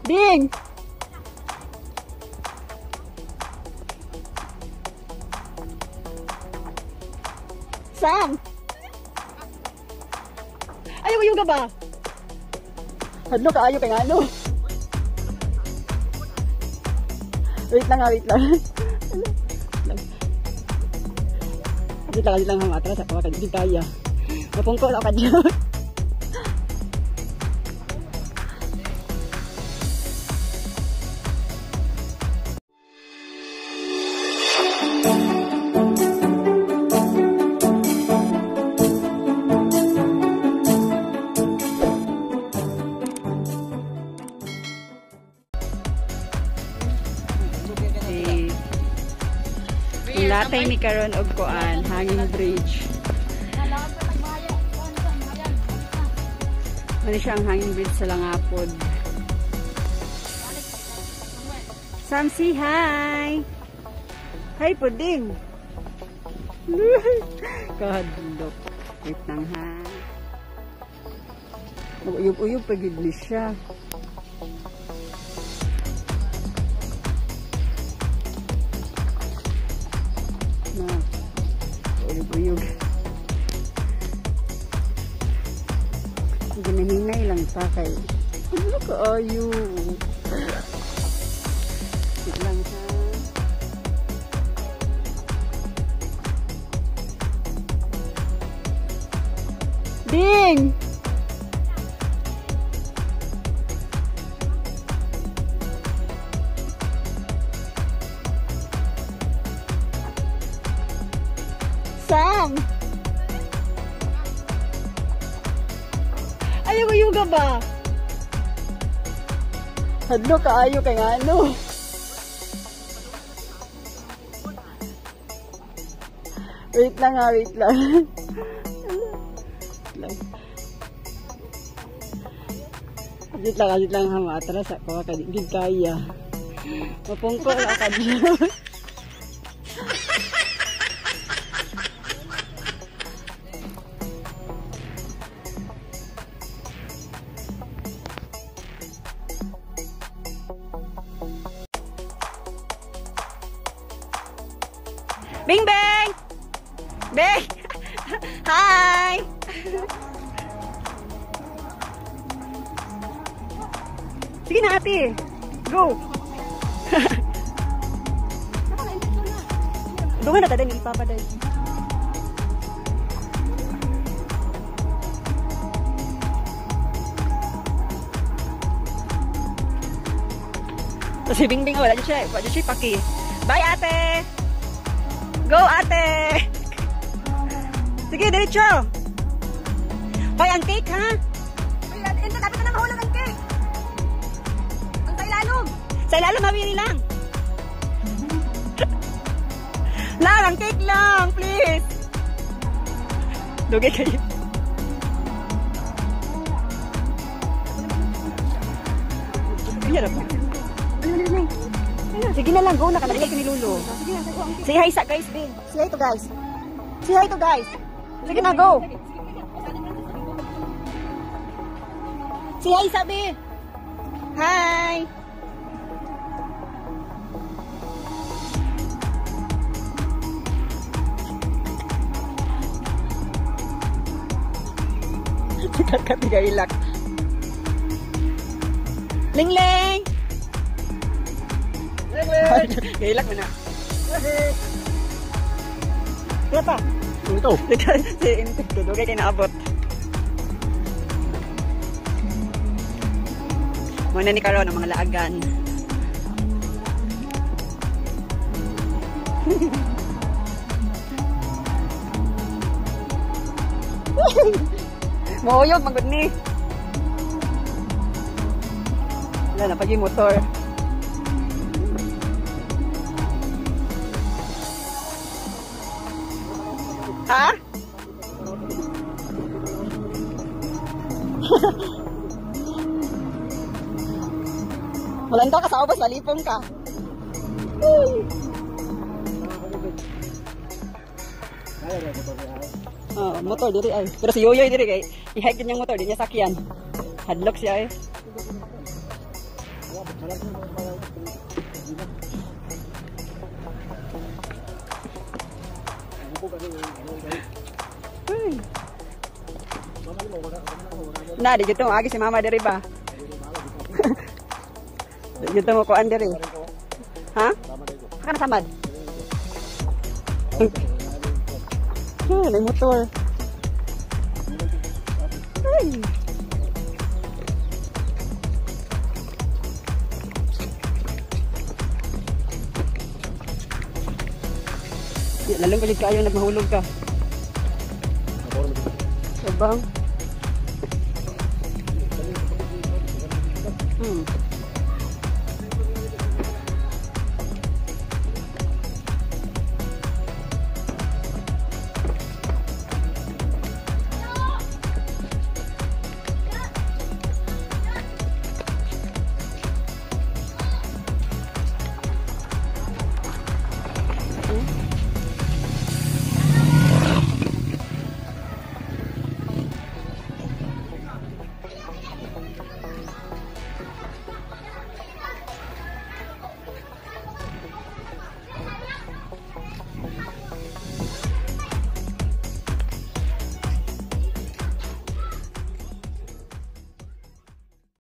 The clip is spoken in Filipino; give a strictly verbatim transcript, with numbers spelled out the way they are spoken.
Ding! Sam! Ayaw yung gaba. Hadlo ka, ayaw kay nga ano. Wait lang ha, wait lang. Wait lang, wait lang ha, atras ako, hindi kaya. Mapungkol ako ka dyan. Latay ni karon og kuan, hanging bridge. Mali siyang hanging bridge sa Langapod. Sam, say hi! Hi, puding! Kahadlok. Wait lang ha. Uyog-uyog pagid ni siya. Uyog-uyog. Ginahinay lang sa kay. Ano ka ayo? Wait lang ha. Ding! Sam! Ayaw mo yung gaba. Hadlo ka ayaw kay nga ano. Wait lang ha, wait lang. Wait lang, wait lang ha, matras ako. Hindi kaya. Mapungkol ako dyan. Bing Bang! Bang! Hi! Sige na ate! Go! Dungan na tayo, ipapaday. So si Bing Bing, wala dyan siya. Wala dyan siya paki. Bye ate! Go ate! Sige, diretso! Hoy, ang cake ha? Hoy, ito dapat na mahulog ang cake! Ang sa ilalong! Sa ilalong, mawiri lang! Lang, ang cake lang! Please! Dugay kayo. Hirap na. Sige na lang, go na ka. Nalagay ka ni Lulu. Say hi sa guys, Bing. Say hi to guys. Say hi to guys. Sige na, go. Say hi sa Bing. Hi. Kakatigailak. Ling Ling. Gailak mo na. Wala pa. Ito. Si Intik. Dugay kayo naabot. Muna ni Karon ang mga laagan. Mauyog, magod ni. Wala na, pag yung motor. Ha? Walang ka sa ubas, lalipong ka. Oh, motor diri ay. Pero si Yoyoy diri kay i-hike niyang motor, di niya sakyan. Hadlock siya eh. Uy. Na, di dito agi si mama diri ba? Di dito mo kuan diri. Ha? Ka na samad. Hmm, may motor. Ay. Lalong galit kayo nagmahulog ka. Ibang. Hmm.